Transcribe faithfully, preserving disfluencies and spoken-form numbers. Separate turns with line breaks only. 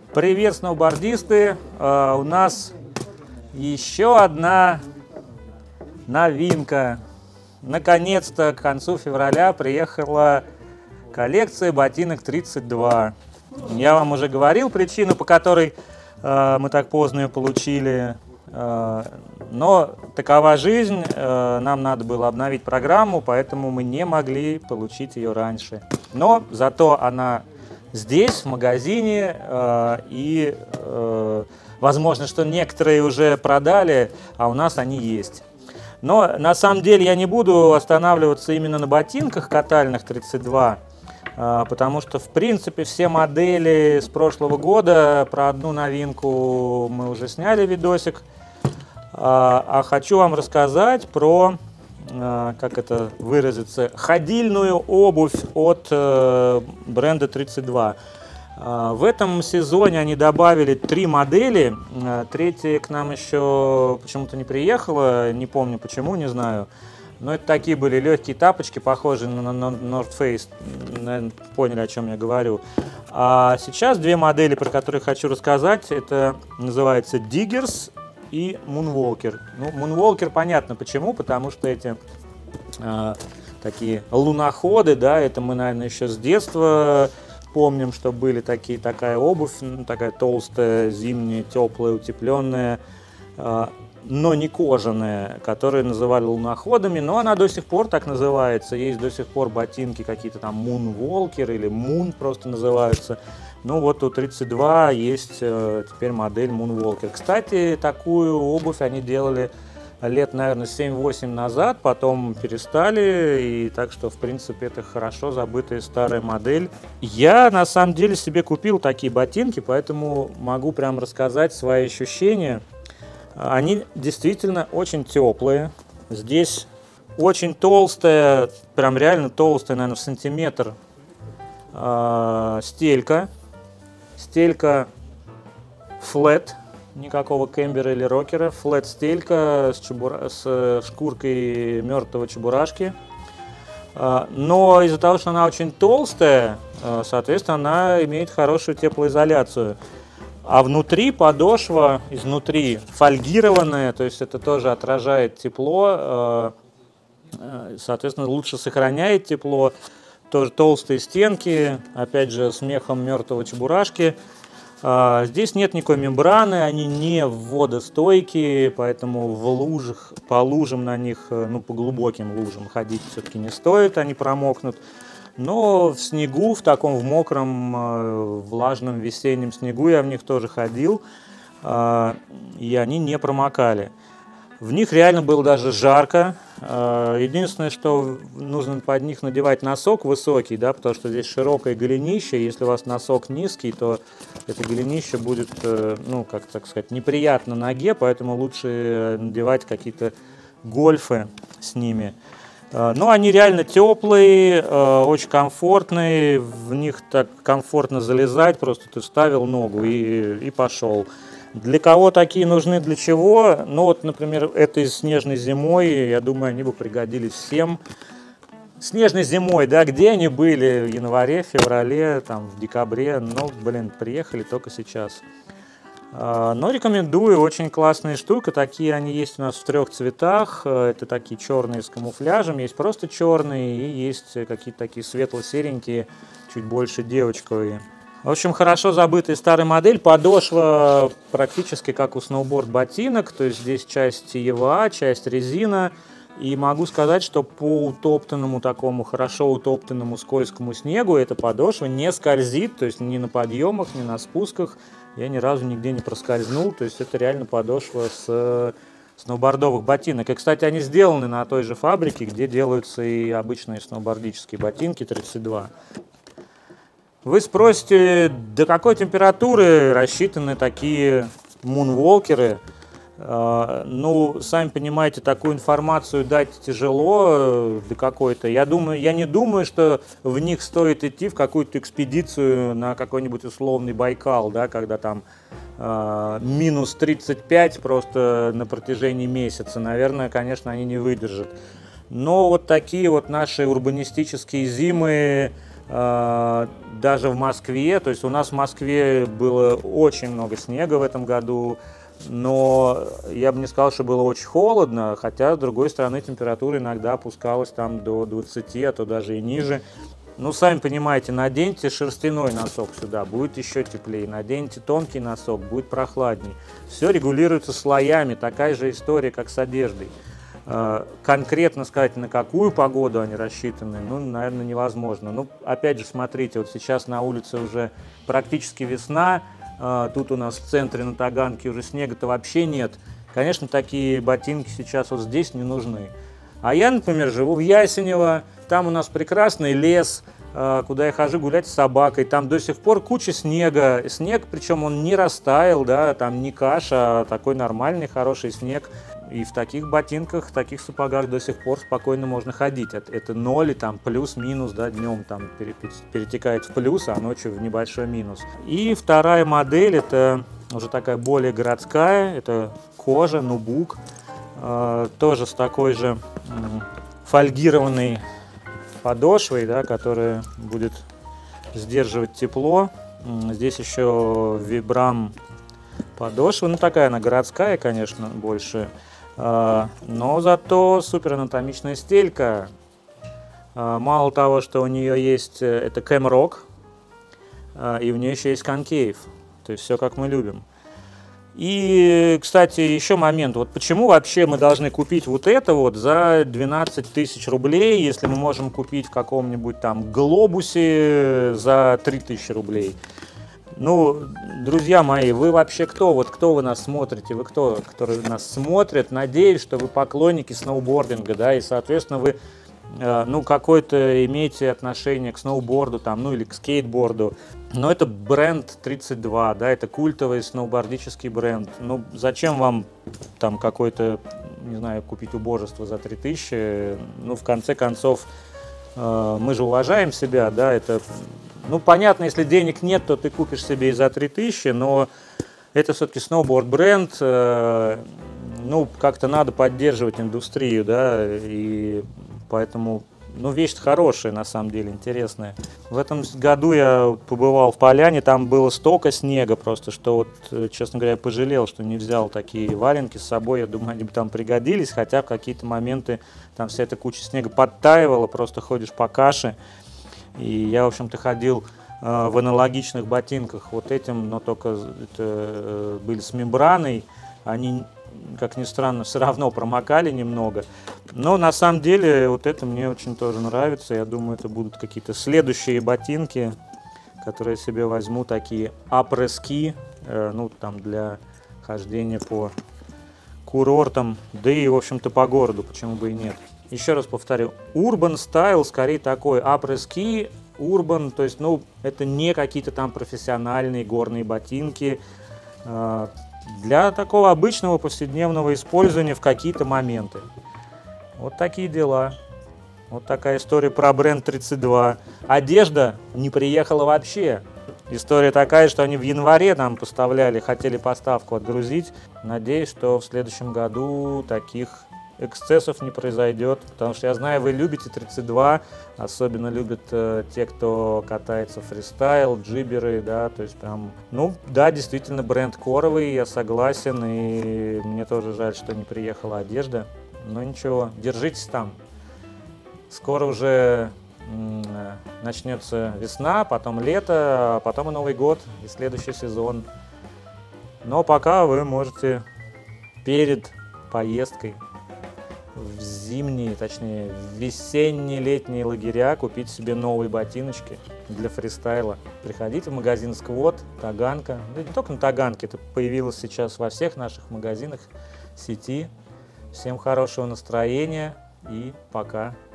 Привет, сноубордисты! Uh, у нас еще одна новинка. Наконец-то к концу февраля приехала коллекция ботинок тридцать два. Я вам уже говорил причину, по которой uh, мы так поздно ее получили. Uh, но такова жизнь, uh, нам надо было обновить программу, поэтому мы не могли получить ее раньше. Но зато она здесь, в магазине, э, и э, возможно, что некоторые уже продали, а у нас они есть. Но на самом деле я не буду останавливаться именно на ботинках катальных тридцать два, э, потому что, в принципе, все модели с прошлого года, про одну новинку мы уже сняли видосик, э, а хочу вам рассказать про... как это выразиться, ходильную обувь от э, бренда тридцать два. Э, в этом сезоне они добавили три модели, э, третья к нам еще почему-то не приехала, не помню почему, не знаю. Но это такие были легкие тапочки, похожие на, на North Face, наверное, поняли, о чем я говорю. А сейчас две модели, про которые хочу рассказать, это называется Diggers и Moonwalker. Ну, Moonwalker понятно почему, потому что эти э, такие луноходы, да, это мы, наверное, еще с детства помним, что были такие, такая обувь, ну, такая толстая, зимняя, теплая, утепленная, э, но не кожаная, которые называли луноходами, но она до сих пор так называется. Есть до сих пор ботинки какие-то там Moonwalker или Moon просто называются. Ну вот у тридцать два есть э, теперь модель Moonwalker. Кстати, такую обувь они делали лет, наверное, семь-восемь назад, потом перестали, и так что, в принципе, это хорошо забытая старая модель. Я, на самом деле, себе купил такие ботинки, поэтому могу прям рассказать свои ощущения. Они действительно очень теплые. Здесь очень толстая, прям реально толстая, наверное, в сантиметр э, стелька. Стелька флэт, никакого кембера или рокера, флэт стелька с, чебура... с шкуркой мертвого чебурашки. Но из-за того, что она очень толстая, соответственно, она имеет хорошую теплоизоляцию. А внутри подошва, изнутри фольгированная, то есть это тоже отражает тепло, соответственно, лучше сохраняет тепло. Тоже толстые стенки, опять же, с мехом мертвого чебурашки. А, здесь нет никакой мембраны, они не водостойкие, поэтому в лужах, по лужам на них, ну, по глубоким лужам ходить все-таки не стоит, они промокнут. Но в снегу, в таком в мокром, влажном весеннем снегу я в них тоже ходил, а, и они не промокали. В них реально было даже жарко. Единственное, что нужно под них надевать носок высокий, да, потому что здесь широкое голенище. Если у вас носок низкий, то это голенище будет, ну, как так сказать, неприятно ноге, поэтому лучше надевать какие-то гольфы с ними. Но они реально теплые, очень комфортные, в них так комфортно залезать, просто ты вставил ногу и, и пошел. Для кого такие нужны, для чего? Ну вот, например, этой снежной зимой, я думаю, они бы пригодились всем. Снежной зимой, да, где они были в январе, феврале, там, в декабре, ну, блин, приехали только сейчас. Но рекомендую, очень классная штука, такие они есть у нас в трех цветах, это такие черные с камуфляжем, есть просто черные и есть какие-то такие светло-серенькие, чуть больше девочковые. В общем, хорошо забытая старая модель, подошва практически как у сноуборд-ботинок, то есть здесь часть и вэ а, часть резина. И могу сказать, что по утоптанному такому, хорошо утоптанному скользкому снегу эта подошва не скользит, то есть ни на подъемах, ни на спусках я ни разу нигде не проскользнул, то есть это реально подошва с сноубордовых ботинок. И, кстати, они сделаны на той же фабрике, где делаются и обычные сноубордические ботинки тридцать два. Вы спросите, до какой температуры рассчитаны такие мунволкеры? Ну, сами понимаете, такую информацию дать тяжело до какой-то. Я думаю, я не думаю, что в них стоит идти в какую-то экспедицию на какой-нибудь условный Байкал, да, когда там э, минус тридцать пять просто на протяжении месяца. Наверное, конечно, они не выдержат. Но вот такие вот наши урбанистические зимы, даже в Москве, то есть у нас в Москве было очень много снега в этом году, но я бы не сказал, что было очень холодно, хотя, с другой стороны, температура иногда опускалась там до двадцати, а то даже и ниже. Ну, сами понимаете, наденьте шерстяной носок сюда, будет еще теплее, наденьте тонкий носок, будет прохладней. Все регулируется слоями, такая же история, как с одеждой. Конкретно сказать, на какую погоду они рассчитаны, ну, наверное, невозможно. Ну, опять же, смотрите, вот сейчас на улице уже практически весна, тут у нас в центре на Таганке уже снега-то вообще нет. Конечно, такие ботинки сейчас вот здесь не нужны. А я, например, живу в Ясенево, там у нас прекрасный лес, куда я хожу гулять с собакой, там до сих пор куча снега, снег, причем он не растаял, да, там не каша, а такой нормальный, хороший снег. И в таких ботинках, в таких сапогах до сих пор спокойно можно ходить. Это ноль, там плюс-минус, да, днем там перетекает в плюс, а ночью в небольшой минус. И вторая модель, это уже такая более городская, это кожа, нубук, э, тоже с такой же э, фольгированной подошвой, да, которая будет сдерживать тепло. Здесь еще вибрам подошва, ну такая она городская, конечно, больше. Но зато супер анатомичная стелька. Мало того, что у нее есть это кэмрок, и у нее еще есть конкейв. То есть все как мы любим. И, кстати, еще момент. Вот почему вообще мы должны купить вот это вот за двенадцать тысяч рублей, если мы можем купить в каком-нибудь там глобусе за три тысячи рублей? Ну, друзья мои, вы вообще кто? Вот кто вы нас смотрите? Вы кто, которые нас смотрят? Надеюсь, что вы поклонники сноубординга, да, и, соответственно, вы, э, ну, какое-то имеете отношение к сноуборду, там, ну, или к скейтборду. Но это бренд тридцать два, да, это культовый сноубордический бренд. Ну, зачем вам там какой-то, не знаю, купить убожество за три тысячи? Ну, в конце концов, э, мы же уважаем себя, да, это... Ну, понятно, если денег нет, то ты купишь себе и за три тысячи, но это все-таки сноуборд-бренд, э, ну, как-то надо поддерживать индустрию, да, и поэтому, ну, вещь хорошая, на самом деле, интересная. В этом году я побывал в Поляне, там было столько снега просто, что вот, честно говоря, я пожалел, что не взял такие валенки с собой, я думаю, они бы там пригодились, хотя в какие-то моменты там вся эта куча снега подтаивала, просто ходишь по каше. И я, в общем-то, ходил э, в аналогичных ботинках вот этим, но только это, э, были с мембраной. Они, как ни странно, все равно промокали немного. Но на самом деле вот это мне очень тоже нравится. Я думаю, это будут какие-то следующие ботинки, которые я себе возьму, такие апрески, э, ну, там, для хождения по курортам, да и, в общем-то, по городу, почему бы и нет. Еще раз повторю, Urban Style скорее такой апрески, Urban, то есть, ну, это не какие-то там профессиональные горные ботинки, э, для такого обычного повседневного использования в какие-то моменты. Вот такие дела. Вот такая история про бренд тридцать два. Одежда не приехала вообще. История такая, что они в январе нам поставляли, хотели поставку отгрузить. Надеюсь, что в следующем году таких эксцессов не произойдет, потому что я знаю, вы любите тридцать два, особенно любят э, те, кто катается фристайл, джиберы, да, то есть прям, ну, да, действительно бренд коровый, я согласен, и мне тоже жаль, что не приехала одежда, но ничего, держитесь там, скоро уже м- начнется весна, потом лето, а потом и Новый год, и следующий сезон, но пока вы можете перед поездкой в зимние, точнее, в весенние, летние лагеря купить себе новые ботиночки для фристайла. Приходите в магазин Сквот, Таганка. Да не только на Таганке, это появилось сейчас во всех наших магазинах сети. Всем хорошего настроения и пока.